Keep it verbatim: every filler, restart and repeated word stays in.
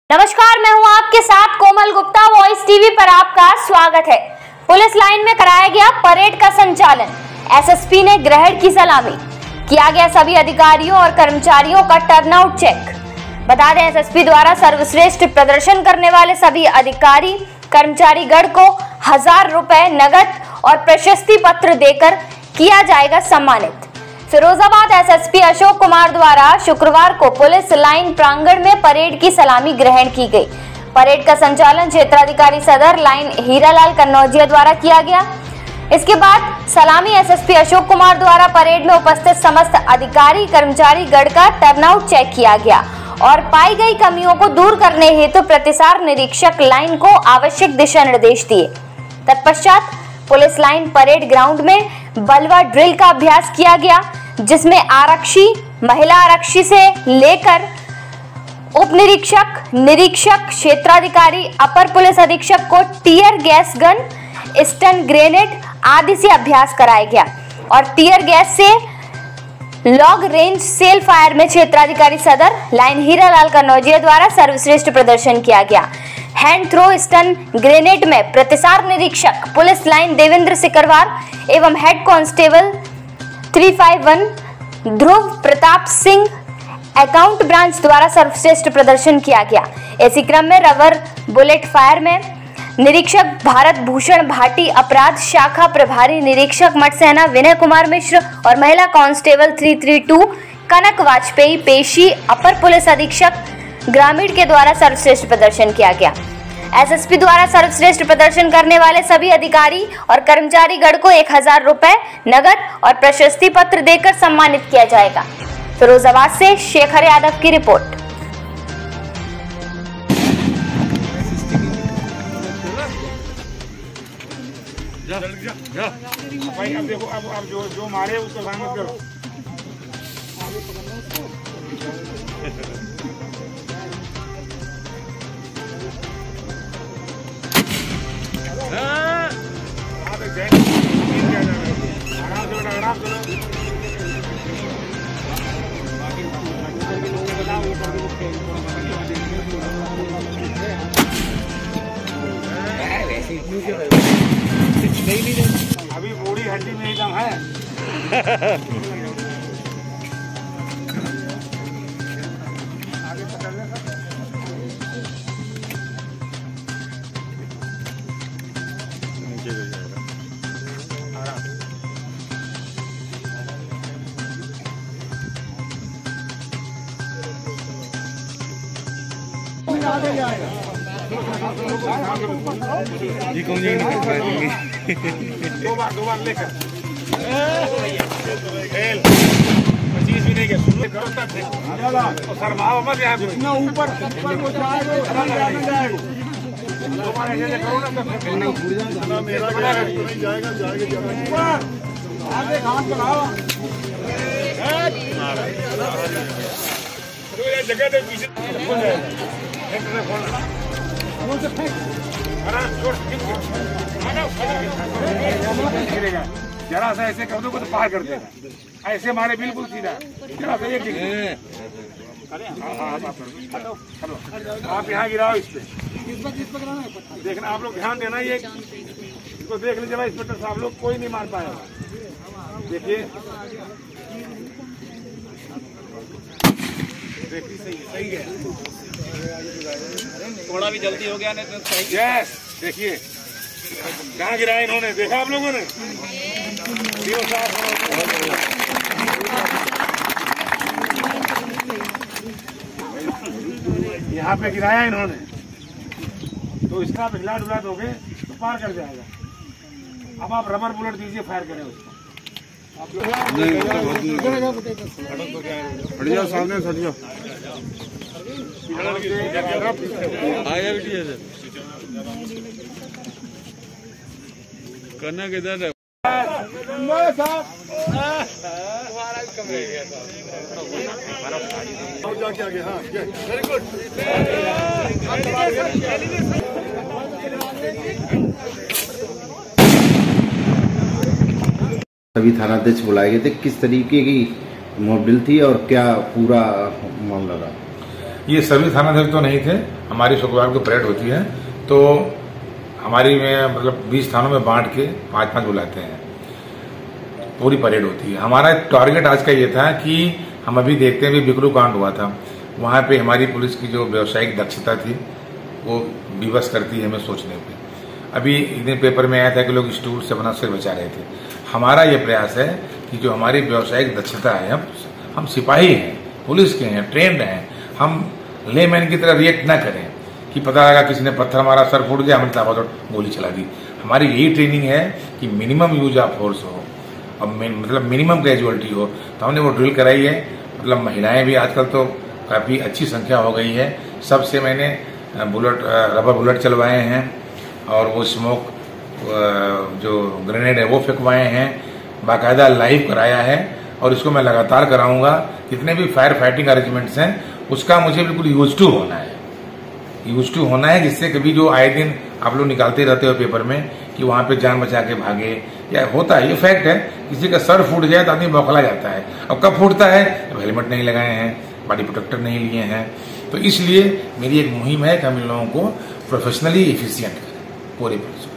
नमस्कार, मैं हूं आपके साथ कोमल गुप्ता। वॉइस टीवी पर आपका स्वागत है। पुलिस लाइन में कराया गया परेड का संचालन, एसएसपी ने ग्रहण की सलामी, किया गया सभी अधिकारियों और कर्मचारियों का टर्नआउट चेक। बता दें, एसएसपी द्वारा सर्वश्रेष्ठ प्रदर्शन करने वाले सभी अधिकारी कर्मचारी गण को हजार रुपए नगद और प्रशस्ति पत्र देकर किया जाएगा सम्मानित। फिरोजाबाद एसएसपी अशोक कुमार द्वारा शुक्रवार को पुलिस लाइन प्रांगण में परेड की सलामी ग्रहण की गई। परेड का संचालन क्षेत्राधिकारी सदर लाइन हीरालाल कन्नौजिया द्वारा किया गया। इसके बाद सलामी एसएसपी अशोक कुमार द्वारा परेड में उपस्थित समस्त अधिकारी कर्मचारी गण का टर्नआउट चेक किया गया और पाई गई कमियों को दूर करने हेतु प्रतिसार निरीक्षक लाइन को आवश्यक दिशा निर्देश दिए। तत्पश्चात पुलिस लाइन परेड ग्राउंड में बलवा ड्रिल का अभ्यास किया गया, जिसमें आरक्षी, महिला आरक्षी से लेकर उप निरीक्षक, निरीक्षक, क्षेत्राधिकारी, अपर पुलिस अधीक्षक को tear gas gun, stun grenade आदि से अभ्यास कराया गया और टीयर गैस से लॉन्ग रेंज सेल फायर में क्षेत्राधिकारी सदर लाइन हीरालाल कन्नौजिया द्वारा सर्वश्रेष्ठ प्रदर्शन किया गया। हैंड थ्रो स्टन ग्रेनेड में प्रतिसार निरीक्षक पुलिस लाइन देवेंद्र सिकरवार एवं हेड कांस्टेबल तीन सौ इक्यावन ध्रुव प्रताप सिंह अकाउंट ब्रांच द्वारा सर्वश्रेष्ठ प्रदर्शन किया गया। इसी क्रम में रबर बुलेट फायर में निरीक्षक भारत भूषण भाटी अपराध शाखा प्रभारी निरीक्षक मटसेना विनय कुमार मिश्र और महिला कांस्टेबल तीन सौ बत्तीस कनक वाजपेयी पेशी अपर पुलिस अधीक्षक ग्रामीण के द्वारा सर्वश्रेष्ठ प्रदर्शन किया गया। एसएसपी द्वारा सर्वश्रेष्ठ प्रदर्शन करने वाले सभी अधिकारी और कर्मचारी गण को एक हजार रुपए नगद और प्रशस्ति पत्र देकर सम्मानित किया जाएगा। फिरोजाबाद से शेखर यादव की रिपोर्ट। जा, जा, जा। भाई अब देखो, अब अब जो जो मारे उसको मत करो। अभी बूढ़ी हड्डी में एकदम है। आगे पकड़ ले सर। नीचे गिर जाएगा। आगे जाएगा। जी कौन जी दो बार दो बार लेकर खेल पच्चीस भी नहीं के सुन करो तक तो शर्माओ मत यहाँ जितना ऊपर ऊपर को जाएगा जाएगा दो बार ऐसे करो ना तो नहीं भूल जाएगा मेरा नहीं जाएगा जाएगा आगे घाट बनाओ तो ये जगह दे पीछे हो जाएगा जरा सा ऐसे कर दो तो पार कर देगा। ऐसे मारे बिल्कुल सीधा, जरा सा एक आप यहाँ गिराओ इस पे। देखना आप लोग ध्यान देना, ये इसको देख लीजिए भाई इंस्पेक्टर साहब लोग कोई नहीं मार पाएगा। देखिए देखिए सही सही है, थोड़ा भी जल्दी हो गया नहीं तो सही। यस देखिए कहाँ गिराया इन्होंने, देखा आप लोगों ने। यहाँ पे गिराया इन्होंने, तो इसका आप हिला डुला दोगे तो पार कर जाएगा। अब आप रबर बुलेट दीजिए, फायर करें उसको। आप लोग हट जाओ, सामने हट जाओ। करना किधर है? Very good. सभी थानाध्यक्ष बुलाए गए थे, किस तरीके की मॉडल थी और क्या पूरा मामला रहा? ये सभी थानाध्यक्ष तो नहीं थे। हमारी शुक्रवार को परेड होती है तो हमारी में मतलब बीस थानों में बांट के पांच पांच बुलाते हैं, पूरी परेड होती है। हमारा टारगेट आज का ये था कि हम अभी देखते हैं, भी बिकरू कांड हुआ था, वहां पे हमारी पुलिस की जो व्यावसायिक दक्षता थी वो विवश करती है हमें सोचने पे। अभी एक दिन पेपर में आया था कि लोग स्टूल से अपना सिर बचा रहे थे। हमारा ये प्रयास है कि जो हमारी व्यावसायिक दक्षता है, हम हम सिपाही हैं, पुलिस के हैं, ट्रेंड हैं, हम लेमैन की तरह रिएक्ट ना करें कि पता लगा किसी ने पत्थर मारा, सर फूट गया, हमने ताबड़तोड़ गोली चला दी। हमारी यही ट्रेनिंग है कि मिनिमम यूज ऑफ फोर्स हो और मतलब मिनिमम कैजुअलिटी हो, तो हमने वो ड्रिल कराई है। मतलब महिलाएं भी आजकल तो काफी अच्छी संख्या हो गई है। सबसे मैंने बुलेट रबर बुलेट चलवाए हैं और वो स्मोक जो ग्रेनेड है वो फेंकवाए हैं, बाकायदा लाइव कराया है और इसको मैं लगातार कराऊंगा। जितने भी फायर फाइटिंग अरेंजमेंट्स हैं उसका मुझे बिल्कुल यूज टू होना है, यूज टू होना है, जिससे कभी जो आए दिन आप लोग निकालते रहते हो पेपर में कि वहां पे जान बचा के भागे, या होता है, ये फैक्ट है, किसी का सर फूट जाए तो आदमी बौखला जाता है। अब कब फूटता है? जब हेलमेट नहीं लगाए हैं, बॉडी प्रोटेक्टर नहीं लिए हैं। तो इसलिए मेरी एक मुहिम है कि हम इन लोगों को प्रोफेशनली एफिशिएंट करें पूरे